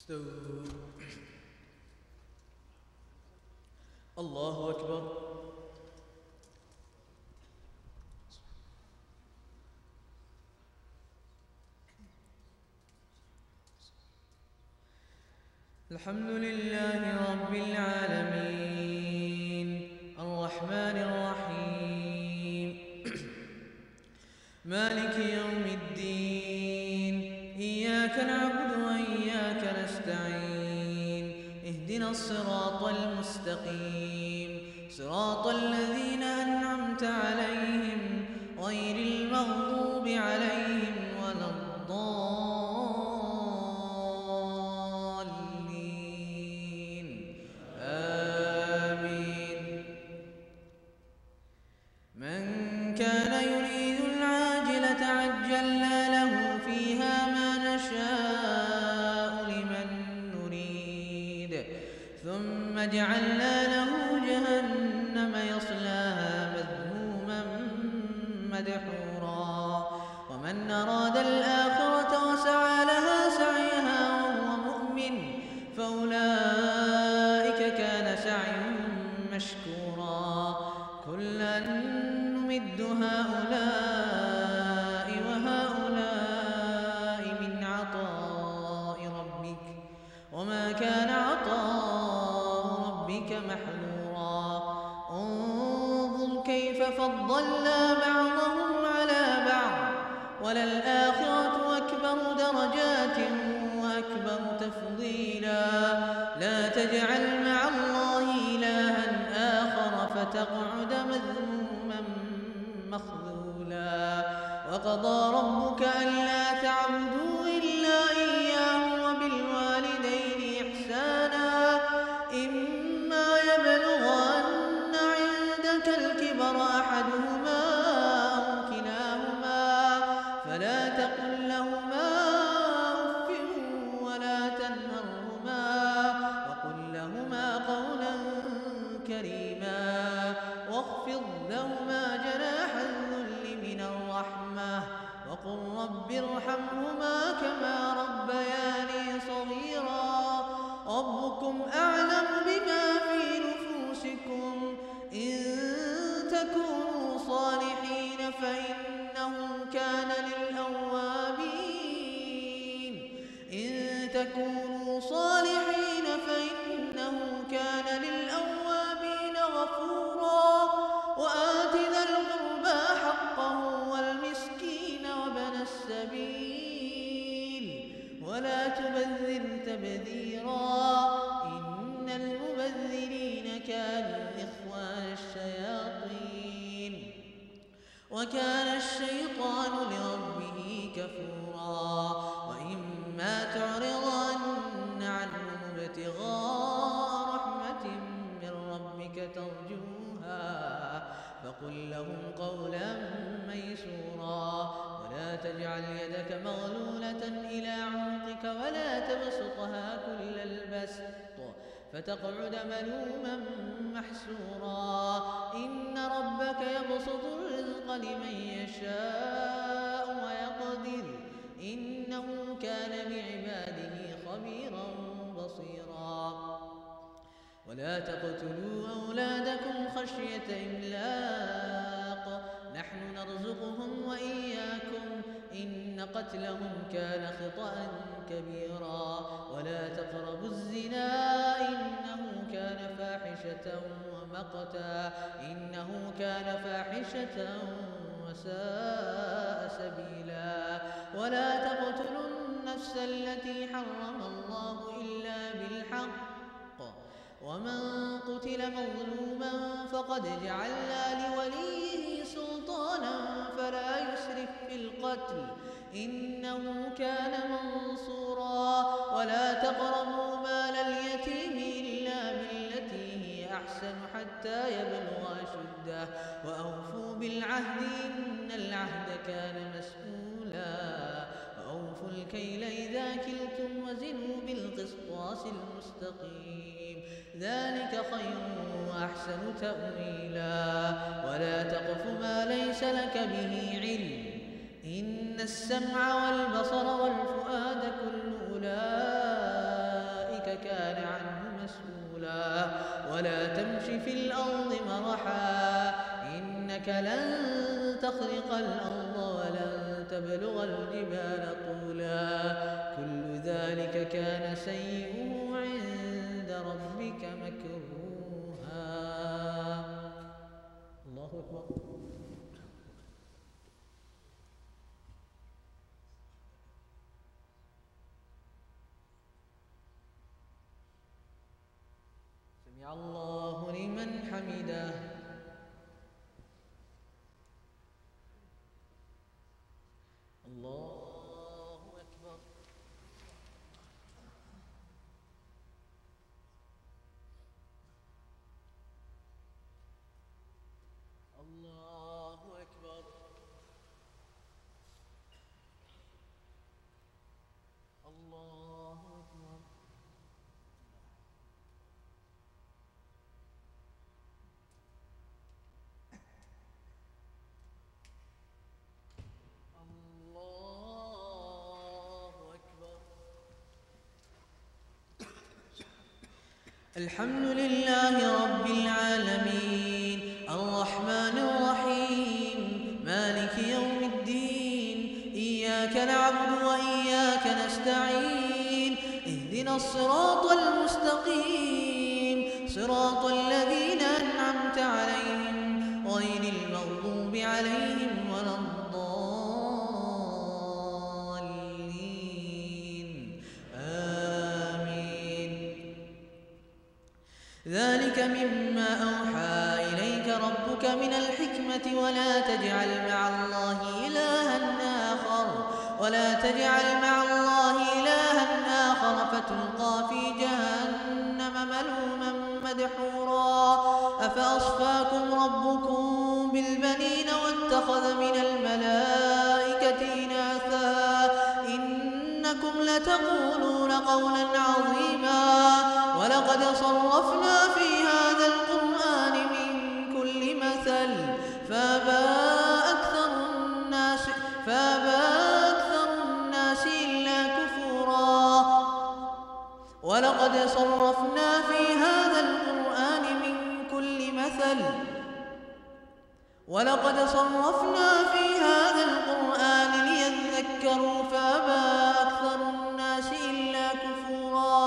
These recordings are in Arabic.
استووا. الله أكبر. الحمد لله رب العالمين الرحمن الرحيم مالك يوم الدين إياك نعبد وإياك نستعين اهدنا الصراط المستقيم صراط الذين أنعمت عليهم غير المغضوب عليهم ولا الضالين آمين. من كان يريد العاجلة عجلنا له فيها ما نشاء لمن نريد ثم جعلنا له جهنم يصلاها مذموما مدحورا ومن أراد الآخرة وسعى لها سعيها وهو مؤمن فأولئك كان سعيهم مشكورا كلا نمد هؤلاء وهؤلاء من عطاء ربك وما كان عطاء ربك محظورا انظر كيف فضلنا بعضهم على بعض وللآخرة أكبر درجات وأكبر تفضيلا لا تجعل مع الله إلها آخر فتقعد مذموما مخذولا وقضى ربك ألا تعبدوا إلا إياه وبالوالدين إحسانا إما يبلغن عندك الكبر أحدهما أو كلاهما فلا تقل لهما أف ولا تنهرهما وقل لهما قولا كريما واخفض لهما جناح الذل من الرحمة وقل رب ارحمهما كما ربياني صغيرا ربكم أعلم بما في نفوسكم إن تكونوا صالحين فإنه كان للأوابين إن تكونوا صالحين فإنه كان للأوابين غفورا وآت ذا القربى حقه والمسكين وابن السبيل ولا تبذر تبذيرا إن المبذرين كانوا إخوان الشياطين وكان الشيطان لربه كفورا وإما تعرضن عنهم ابتغاء رحمة من ربك ترجوها فقل لهم قولا ميسورا ولا تجعل يدك مغلولة إلى عنقك ولا تبسطها كل البسط فتقعد ملوما محسورا إن ربك يبسط الرزق لمن يشاء ويقدر إنه كان بعباده خبيرا بصيرا ولا تقتلوا أولادكم خشية إملاق نحن نرزقهم وإياكم إن قتلهم كان خطأ كبيرا ولا تقربوا الزنا إنه كان فاحشة ومقتا إنه كان فاحشة وساء سبيلا ولا تقتلوا النفس التي حرم الله إلا بالحق ومن قتل مظلوما فقد جعلنا لوليه سلطانا فلا يسرف في القتل إنه كان منصورا ولا تقربوا مال اليتيم إلا بالتي هي أحسن حتى يبلغ أشده وأوفوا بالعهد إن العهد كان مسؤولا وأوفوا الكيل إذا كلتم وزنوا بالقسطاس المستقيم ذلك خير وأحسن تأويلا ولا تقف ما ليس لك به علم إن السمع والبصر والفؤاد كل أولئك كان عنه مسؤولا ولا تمش في الأرض مرحا إنك لن تخرق الأرض ولن تبلغ الجبال طولا كل ذلك كان سيئه عند ربك مكروها. الله أكبر. سمع الله لمن حمده. الله أكبر. الله أكبر. الله أكبر. الحمد لله رب العالمين الرحمن الرحيم مالك يوم الدين إياك نعبد وإياك نستعين اهدنا الصراط المستقيم صراط الذين أنعمت عليهم غير المغضوب عليهم ولا ذلك مما أوحى إليك ربك من الحكمة ولا تجعل مع الله إلها آخر فتلقى في جهنم ملوما مدحورا أفأصفاكم ربكم بالبنين واتخذ من الملائكة إناثا إنكم لتقولون قولا عظيما ولقد صرفنا في هذا القرآن من كل مثل فأبى أكثر الناس إلا كفورا ولقد صرفنا في هذا القرآن من كل مثل ليذكروا فأبى أكثر الناس إلا كفورا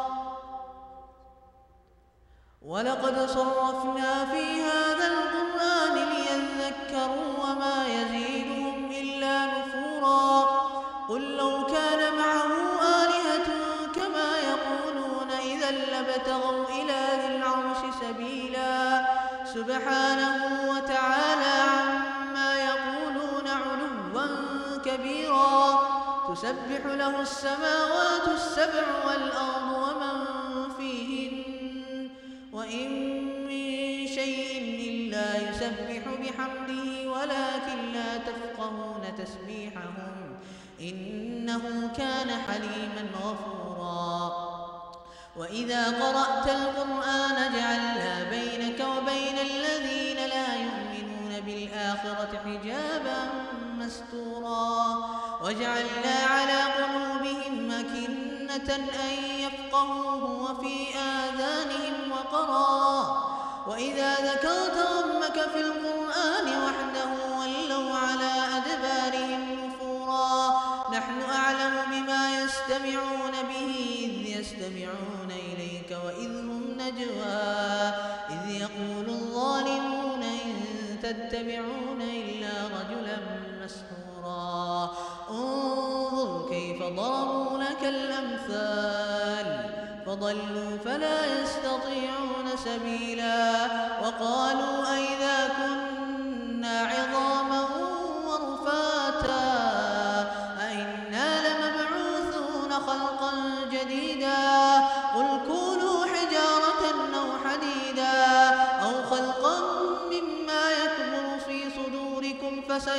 ولقد صرفنا في هذا القرآن ليذكروا وما يزيدهم إلا نفورا قل لو كان معه آلهة كما يقولون إذا لابتغوا إلى ذي العرش سبيلا سبحانه وتعالى عما يقولون علوا كبيرا تسبح له السماوات السبع والأرض ومن فيهن وإن من شيء إلا يسبح بحمده ولكن لا تفقهون تسبيحهم إنه كان حليما غفورا وإذا قرأت القرآن جعلنا بينك وبين الذين لا يؤمنون بالآخرة حجابا مستورا وجعلنا على قلوبهم أكنة أن يفقهوه وفي آذانهم وقرا وإذا ذكرت ربك في القرآن وحده ولوا على أدبارهم نفورا نحن أعلم بما يستمعون به إذ يستمعون إليك وإذ هم نجوى إذ يقول الظالمون إن تتبعون إلا رجلا مسحورا انظر كيف ضربوا لك الأمثال فضلوا فلا يستطيعون سبيلا وقالوا أئذا كنا عظاما ورفاتا أئنا لمبعوثون خلقا جديدا قل كونوا حجارة أو حديدا أو خلقا مما يكبر في صدوركم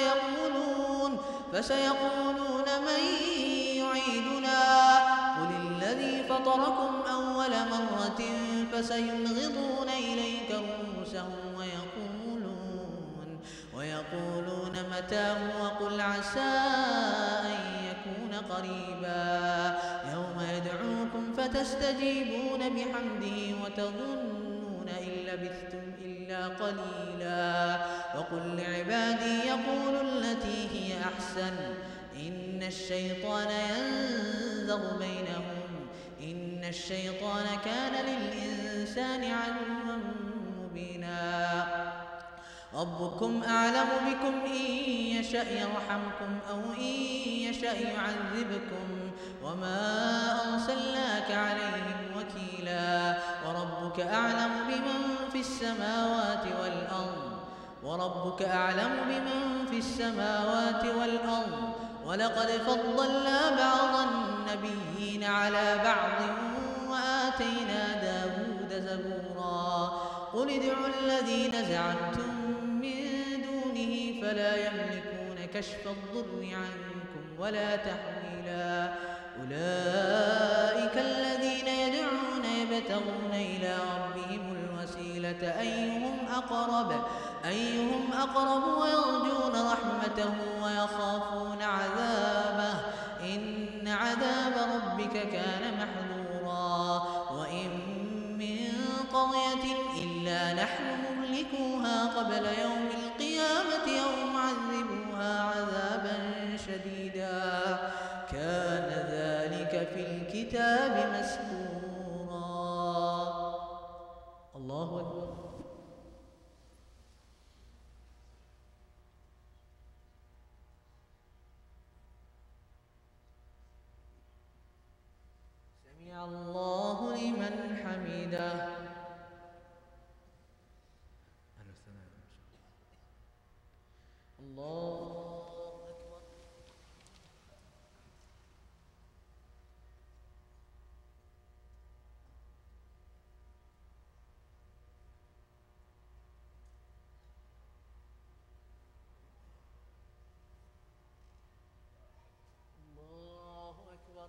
فسيقولون من يعيدنا قل الذي فطركم أول مرة فسينغضون إليك رؤوسهم ويقولون متى هو قل عسى أن يكون قريبا يوم يدعوكم فتستجيبون بحمده وتظنون إن لبثتم إلا قليلا. وقل لعبادي يقولوا التي هي أحسن إن الشيطان ينزغ بينهم إن الشيطان كان للإنسان عدوا مبينا. ربكم أعلم بكم إن يشأ يرحمكم أو إن يشأ يعذبكم وما أرسلناك عليهم وكيلا. وربك أعلم بمن في السماوات والأرض ولقد فضلنا بعض النبيين على بعض وآتينا داود زبورا. قل ادعوا الذين زعمتم من دونه فلا يملكون كشف الضر عنكم ولا تحويلا. أولئك الذين يدعون يبتغون إلى ربهم الوسيلة أيهم أقرب ويرجون رحمته ويخافون عذابه إن عذاب ربك كان محذورا. وإن من قرية إلا نحن مهلكوها قبل يوم القيامة أو معذبوها عذابا شديدا كان ذلك في الكتاب مسطورا. الله أكبر. سمع الله لمن حمده. الله أكبر. الله أكبر.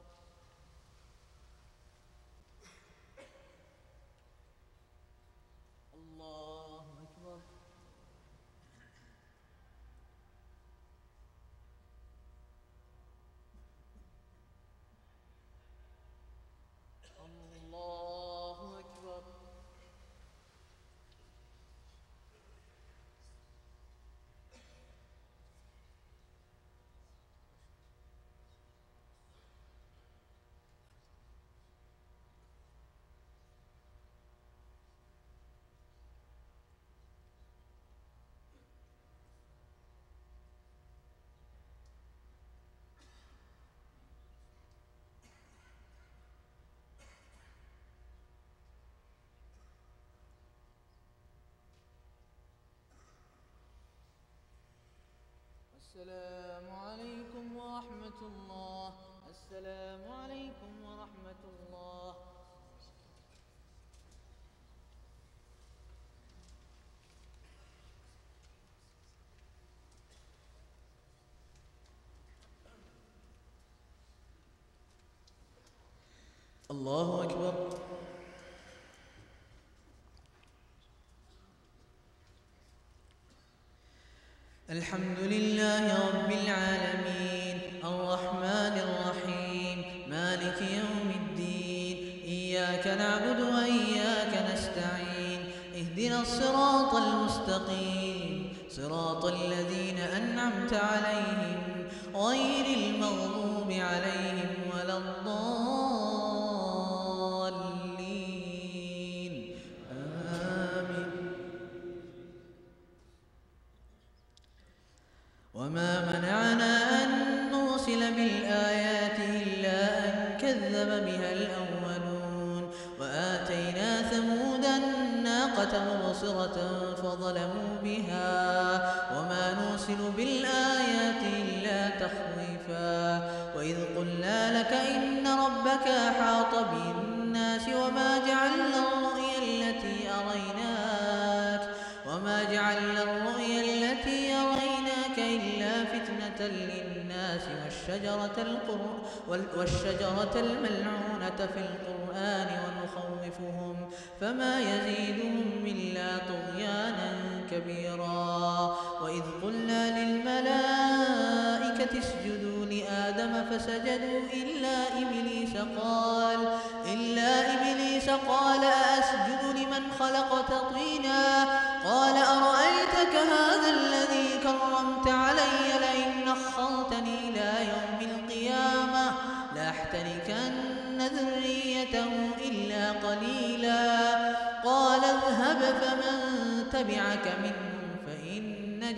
الله أكبر. الله أكبر. السلام عليكم ورحمة الله. السلام عليكم ورحمة الله. الله أكبر. الحمد لله رب العالمين الرحمن الرحيم مالك يوم الدين إياك نعبد وإياك نستعين اهدنا الصراط المستقيم صراط الذين أنعمت عليهم غير المغضوب عليهم ولا الضالين آمين. وما منعنا أن نرسل بالآيات إلا أن كذب بها الأولون وآتينا ثمود الناقة مبصرة فظلموا بها وما نرسل بالآيات إلا تخويفا. وإذ قلنا لك إن ربك أحاط بالناس وما جعلنا الرؤيا التي أريناك إلا فتنة للناس والشجرة الملعونة في القرآن ونخوفهم فما يزيدهم إلا طغيانا كبيرا. وإذ قلنا للملائكة اسجدوا لآدم آدم فسجدوا إلا إبليس قال أسجد لمن خلقت طينا قال أرأيتك هذا الذي كرمت علي لئن أخرتني إلى يوم القيامة لأحتركن ذريته إلا قليلا قال اذهب فمن تبعك منهم فإن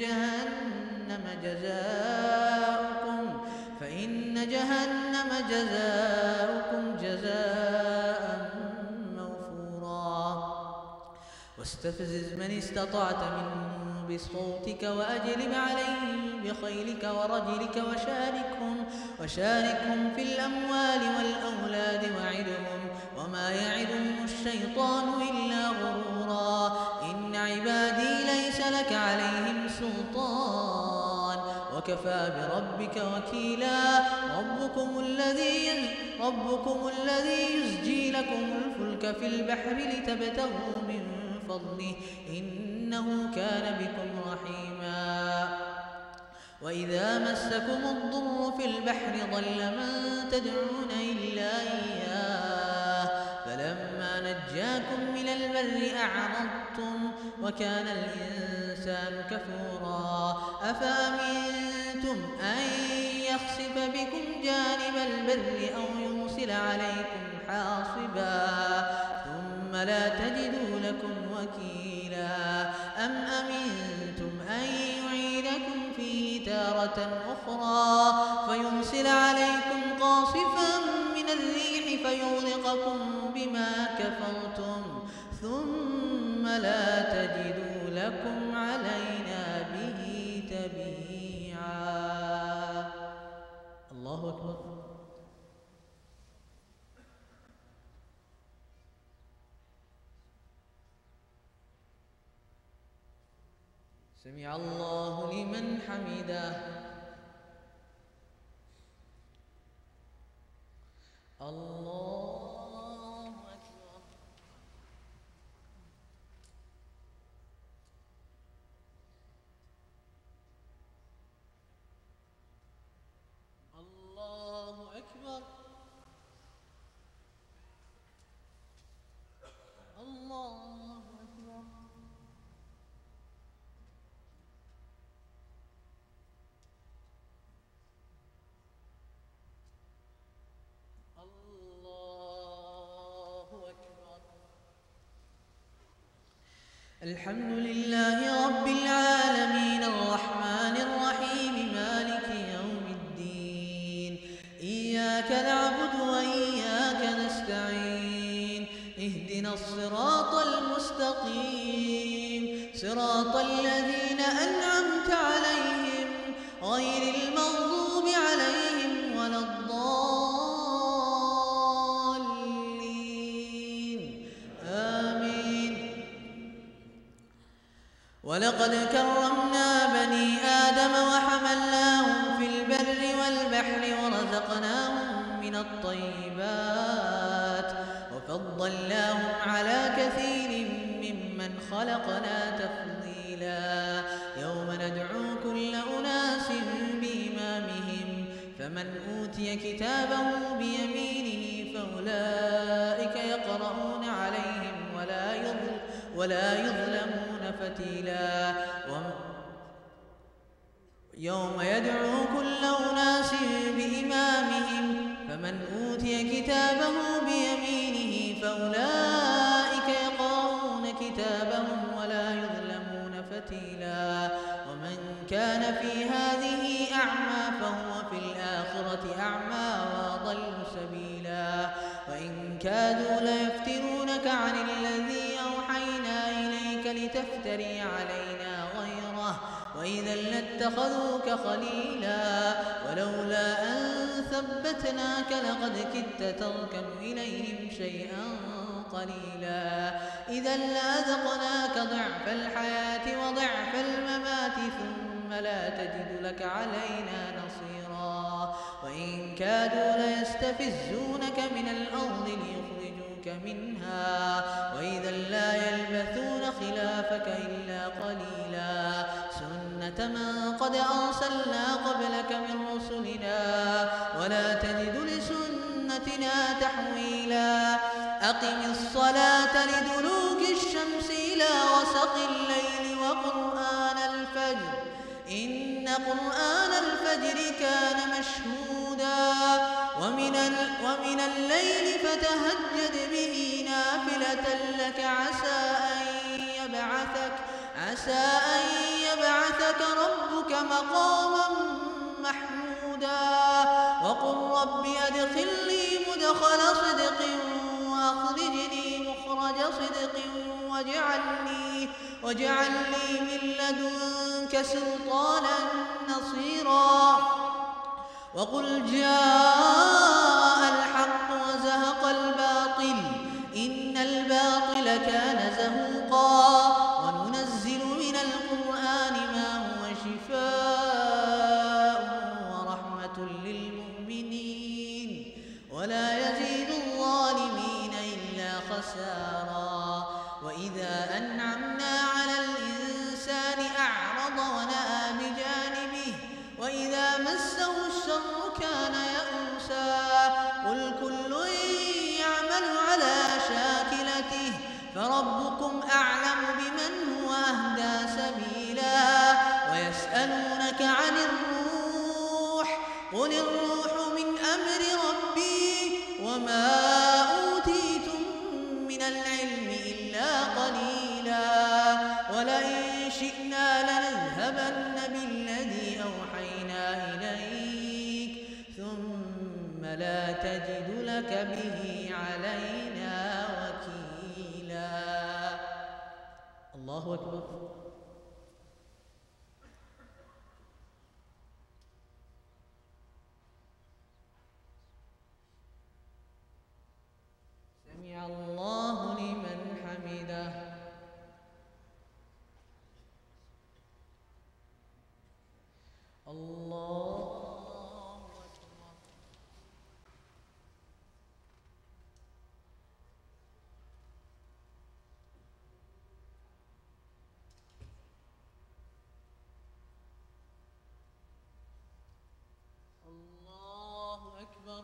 جهنم جزاؤكم جزاء موفورا واستفزز من استطعت منهم بصوتك وأجلب عليهم بخيلك ورجلك وشاركهم في الأموال والأولاد وعدهم وما يعدهم الشيطان إلا غرورا إن عبادي ليس لك عليهم سلطان وكفى بربك وكيلا ربكم الذي يزجي لكم الفلك في البحر لتبتغوا من فضله إنه كان بكم رحيما وإذا مسكم الضر في البحر ضل من تدعون إلا إياه فلما نجاكم من البر أعرضتم وكان الإنسان كفورا أفأمنتم أن يخسف بكم جانب البر أو يرسل عليكم حاصبا ثم لا تجدوا لكم وكيلا أم أمنتم أن يعيدكم فيه تارة أخرى فيرسل عليكم قاصفا من الريح فيغرقكم بما كفرتم ثم لا تجدوا لكم علينا به تبيعا الله أكبر سمع الله لمن حمده الله أكبر الله أكبر الله أكبر الحمد لله رب العالمين الرحمن الرحيم مالك يوم الدين إياك نعبد وإياك نستعين اهدنا الصراط المستقيم صراط الذين أنعمت عليهم غير المغضوب عليهم ولا الضالين آمين ولقد كرمنا بني آدم وحملناهم في البر والبحر ورزقناهم من الطيبات وفضلناهم على كثير ممن خلقنا تفضيلا يوم ندعو كل أناس بإمامهم فمن أوتي كتابه بيمينه فأولئك يقرؤون عليهم ولا يظلمون فتيلا يوم يدعو كل أناس بإمامهم فمن أوتي كتابه بيمينه فأولئك يقرؤون كتابهم ولا يظلمون فتيلا ومن كان في هذه أعمى فهو في الآخرة أعمى وأضل سبيلا وإن كادوا ليفتنونك عن الذي أوحينا إليك لتفتري علينا غيره وإذا لاتخذوك خليلا ولولا أن ثبتناك لقد كدت تركن إليهم شيئا قليلا إذا لأذقناك ضعف الحياة وضعف الممات ثم لا تجد لك علينا نصيرا وإن كادوا ليستفزونك من الأرض ليخرجوك منها وإذا لا يلبثون خلافك إلا قليلا سنة من قد أرسلنا قبلك من رسلنا ولا تجد لسنتنا تحويلا أقم الصلاة لدلوك الشمس إلى غسق الليل وقرآن الفجر إن قرآن الفجر كان مشهودا ومن الليل فتهجد به نافلة لك عسى أن يبعثك ربك مقاما محمودا وقل رب أدخلني مدخل صدق وأخرجني مخرج صدق واجعل لي من لدنك سلطانا نصيرا وقل جاء الحق وزهق الباطل إن الباطل كان زهوقا وننزل من القرآن ما هو شفاء ورحمة للمؤمنين ولا يزيد الظالمين إلا خسارا وإذا أنعمنا على الإنسان أعرض ونأى بجانبه وإذا مسه الشر كان يئوسا قل كل يعمل على شاكلته فربكم أعلم بمن هو أهدى سبيلا ويسألونك عن الروح قل الروح من أمر ربي وما أوتيتم من العلم إلا قليلا ولئن شئنا لنذهبن بالذي أوحينا إليك ثم لا تجد لك به علينا وكيلا الله أكبر سمع الله لمن حمده الله أكبر الله أكبر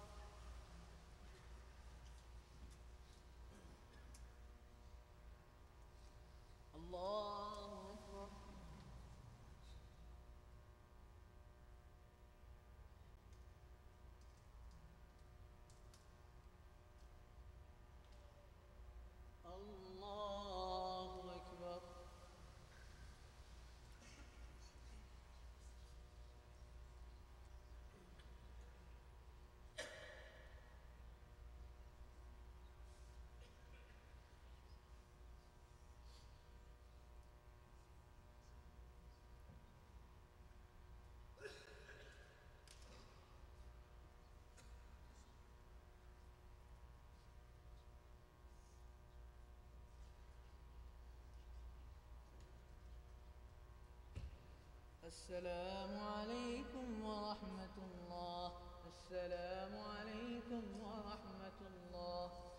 الله أكبر الله أكبر السلام عليكم ورحمة الله السلام عليكم ورحمة الله